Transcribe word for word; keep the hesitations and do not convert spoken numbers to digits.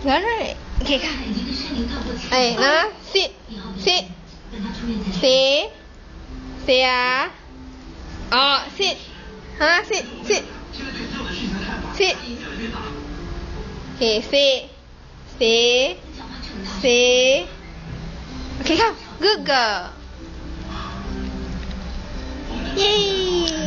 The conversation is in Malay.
Alright. Okay, come. Hey, nah, sit. Sit. Stay. Stay ah. Oh, sit. Huh? Sit. Sit. Sit. Okay, stay. Stay. Stay. Okay, come. Good girl. Yay!